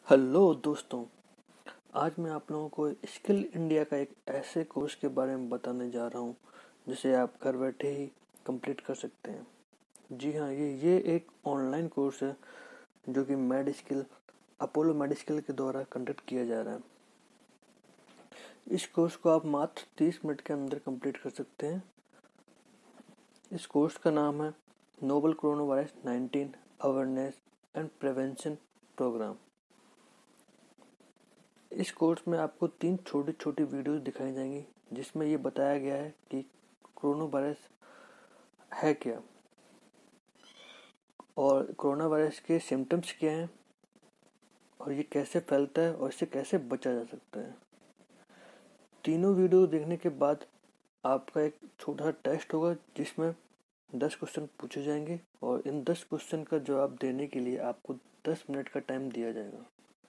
Hello दोस्तों, आज मैं आप लोगों को स्किल इंडिया का एक ऐसे कोर्स के बारे में बताने जा रहा हूँ जिसे आप घर बैठे ही कंप्लीट कर सकते हैं। जी हाँ, ये एक ऑनलाइन कोर्स है जो कि मेडिस्किल अपोलो मेडिस्किल के द्वारा कंडक्ट किया जा रहा है। इस कोर्स को आप मात्र 30 मिनट के अंदर कंप्लीट कर सकते हैं। इस कोर्स का नाम है novel corona virus 19 awareness and prevention programme. इस कोर्स में आपको 3 छोटी छोटी वीडियोस दिखाई जाएंगी जिसमें ये बताया गया है कि कोरोना वायरस है क्या और कोरोना वायरस के सिम्टम्स क्या हैं और ये कैसे फैलता है और इससे कैसे बचा जा सकता है। तीनों वीडियो देखने के बाद आपका एक छोटा सा टेस्ट होगा जिसमें 10 क्वेश्चन पूछे जाएंगे और इन 10 क्वेश्चन का जवाब देने के लिए आपको 10 मिनट का टाइम दिया जाएगा।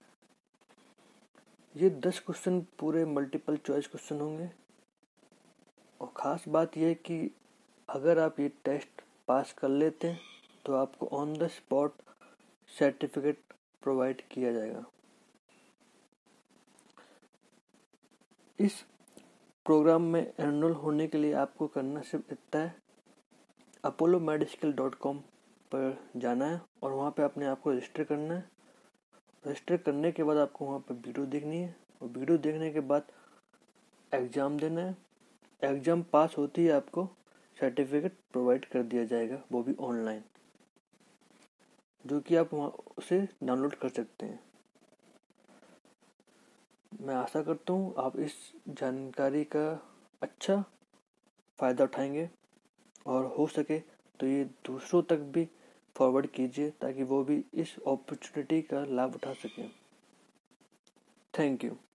ये 10 क्वेश्चन पूरे मल्टीपल चॉइस क्वेश्चन होंगे और ख़ास बात यह है कि अगर आप ये टेस्ट पास कर लेते हैं तो आपको on the spot certificate provide किया जाएगा। इस प्रोग्राम में एनरोल होने के लिए आपको करना सिर्फ इतना है, apollomedskill.com पर जाना है और वहाँ पे अपने आप को रजिस्टर करना है। रजिस्टर करने के बाद आपको वहाँ पर वीडियो देखनी है और वीडियो देखने के बाद एग्ज़ाम देना है। एग्ज़ाम पास होते ही आपको सर्टिफिकेट प्रोवाइड कर दिया जाएगा, वो भी ऑनलाइन, जो कि आप वहाँ उसे डाउनलोड कर सकते हैं। मैं आशा करता हूँ आप इस जानकारी का अच्छा फ़ायदा उठाएंगे और हो सके तो ये दूसरों तक भी फॉरवर्ड कीजिए ताकि वो भी इस अपॉर्चुनिटी का लाभ उठा सकें। Thank you.